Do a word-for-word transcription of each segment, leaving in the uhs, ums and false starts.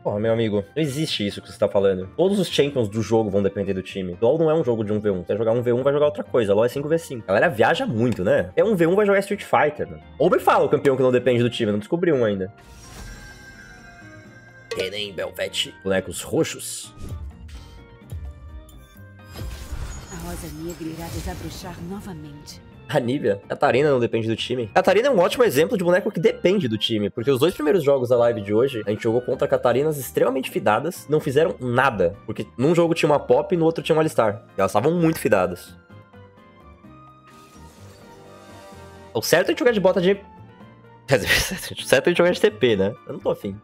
Porra, meu amigo, não existe isso que você tá falando. Todos os champions do jogo vão depender do time. LoL não é um jogo de um v um. Você vai jogar um v um, vai jogar outra coisa. LoL é cinco v cinco. A galera viaja muito, né? É um v um, vai jogar Street Fighter, mano. Ou me fala o campeão que não depende do time. Eu não descobri um ainda. Kennen, Bel'Veth, bonecos roxos. A Rosa Negra irá desabrochar novamente. A Nívea, Catarina não depende do time. Catarina é um ótimo exemplo de boneco que depende do time, porque os dois primeiros jogos da live de hoje, a gente jogou contra Catarinas extremamente fidadas, não fizeram nada, porque num jogo tinha uma Pop e no outro tinha uma Alistar. E elas estavam muito fidadas. O certo é a gente jogar de bota de... Quer dizer, o certo é a gente jogar de T P, né? Eu não tô afim.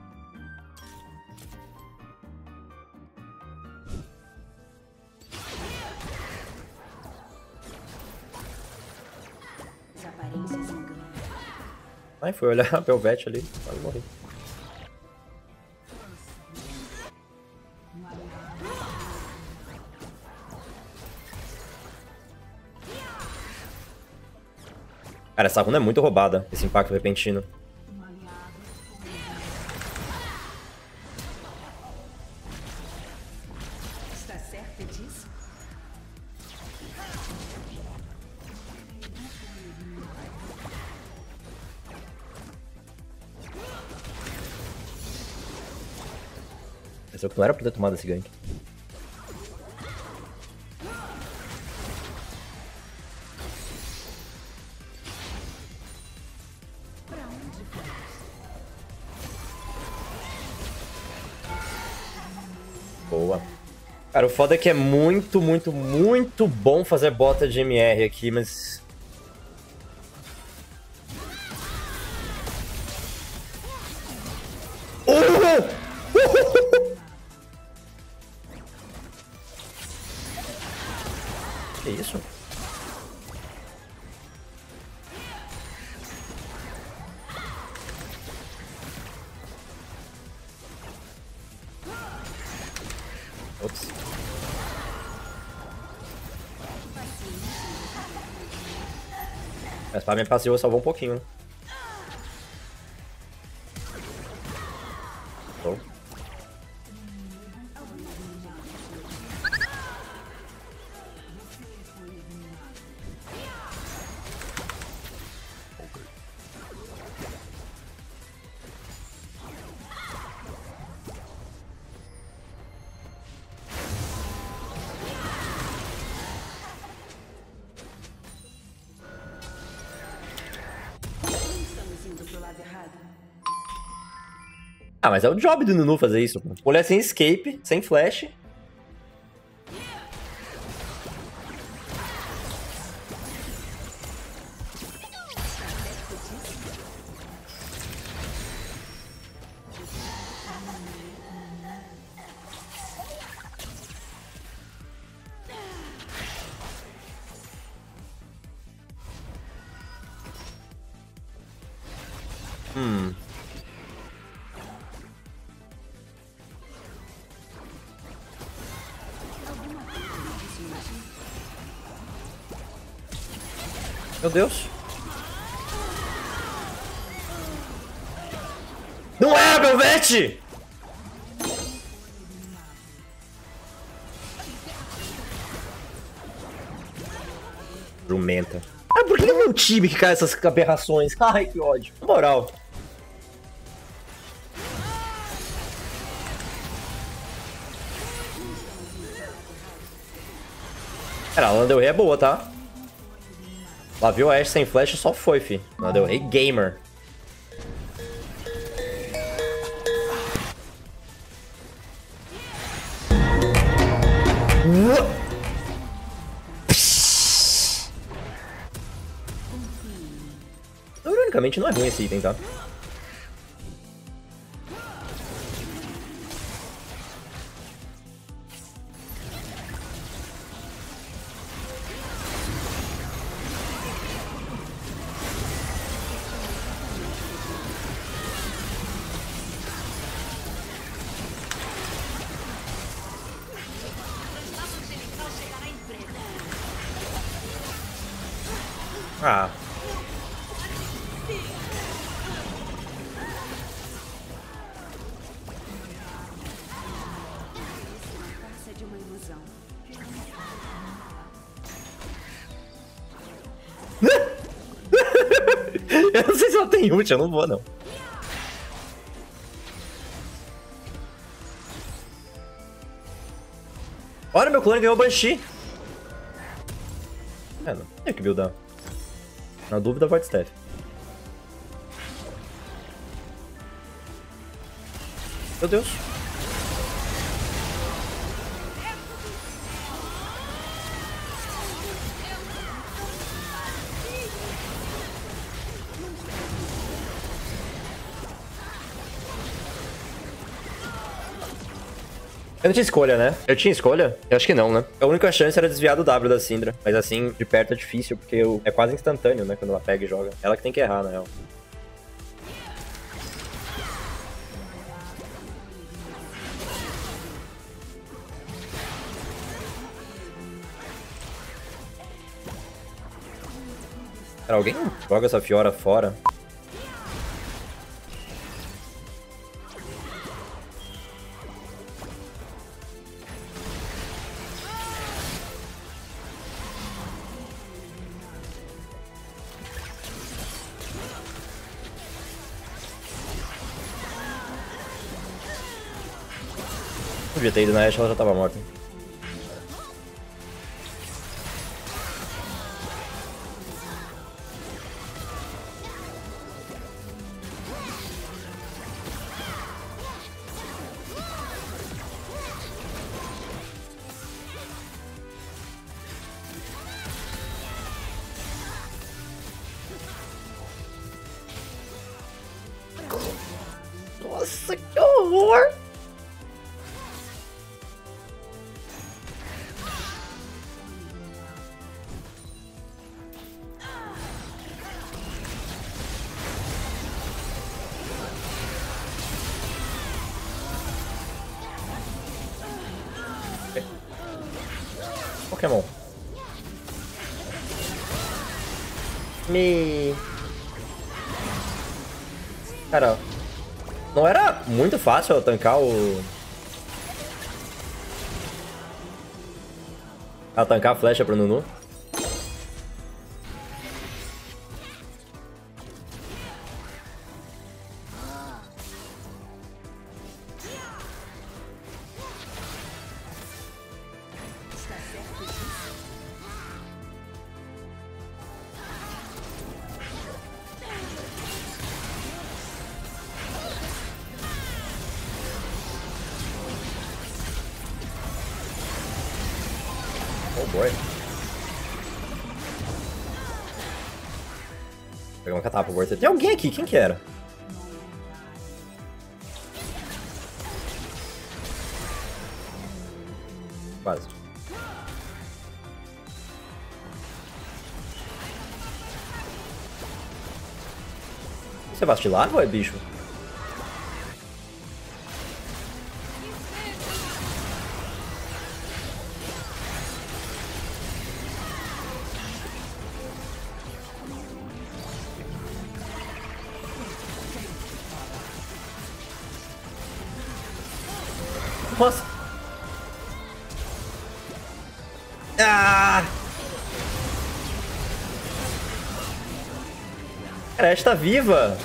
Ai, foi olhar a Bel'Veth ali, quase morri. Cara, essa runa é muito roubada, esse impacto repentino. Está certa disso? Pensou que não era pra ter tomado esse gank. Boa. Cara, o foda é que é muito, muito, muito bom fazer bota de M R aqui, mas... Que isso? Ops. Mas pra minha passiva salvou um pouquinho, né? Oh. Ah, mas é o job do Nunu fazer isso, pô. Mulher sem escape, sem flash. Hum... Meu Deus. Não é, Bel'Veth! Jumenta. Ah, por que é meu time que cai essas aberrações? Ai, que ódio. Na moral. Cara, a Lana Del Rey é boa, tá? Lá viu a Ashe sem flash e só foi, fi. Lana Del Rey gamer. Ironicamente não é ruim esse item, tá? Ah. Ela tem ult, eu não vou, não. Olha, meu clone ganhou o Banshee. É, não tem que buildar. Na dúvida, Void Staff. Meu Deus. Eu não tinha escolha, né? Eu tinha escolha? Eu acho que não, né? A única chance era desviar do W da Syndra. Mas assim, de perto é difícil, porque eu... é quase instantâneo, né? Quando ela pega e joga. Ela que tem que errar, na real. Cara, alguém joga essa Fiora fora? Não devia ter ido na Ashe, ela já tava morta. Nossa, que horror! Pokémon. Me... Cara, não era muito fácil eu tancar o... Ah, tancar a flecha pro Nunu? Oh boy. Vou pegar uma catapa, Worth. Tem alguém aqui, quem que era? Quase. Você vacilar ou é bicho? Nossa! Ah! Cara, a Ashe tá viva!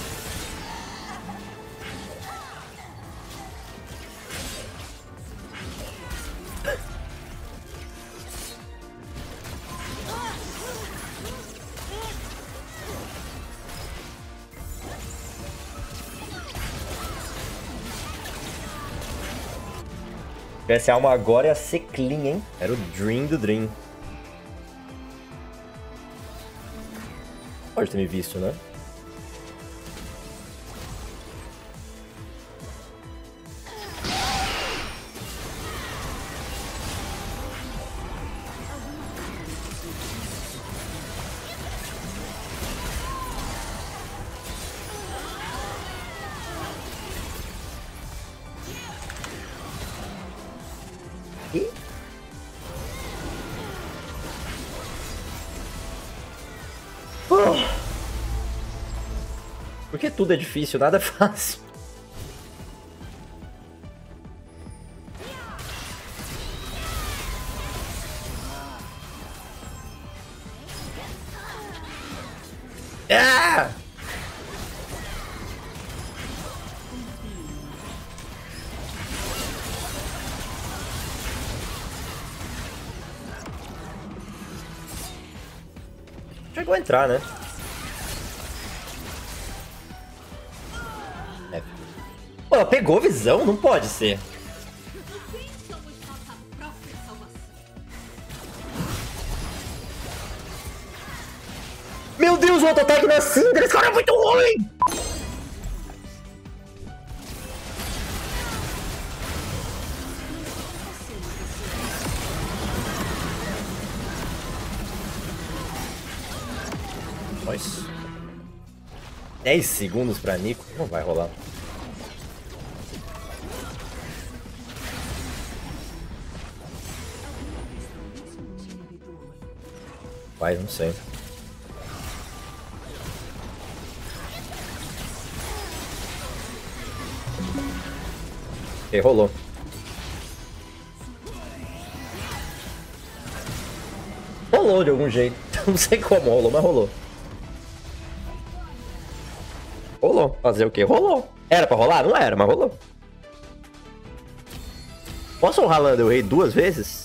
Essa alma agora ia ser clean, hein? Era o Dream do Dream. Pode ter me visto, né? E... Oh. Porque tudo é difícil, nada é fácil. Ah! chegou a entrar, né? É. Pô, ela pegou visão? Não pode ser. Meu Deus, o auto-ataque na Syndra! Esse cara é muito ruim! Nossa. dez segundos pra Nico. Não vai rolar. Vai, não sei. Ok, rolou. Rolou de algum jeito. Não sei como rolou, mas rolou. Rolou. Fazer o quê? Rolou. Era pra rolar? Não era, mas rolou. Posso honrar Lana Del Rey duas vezes?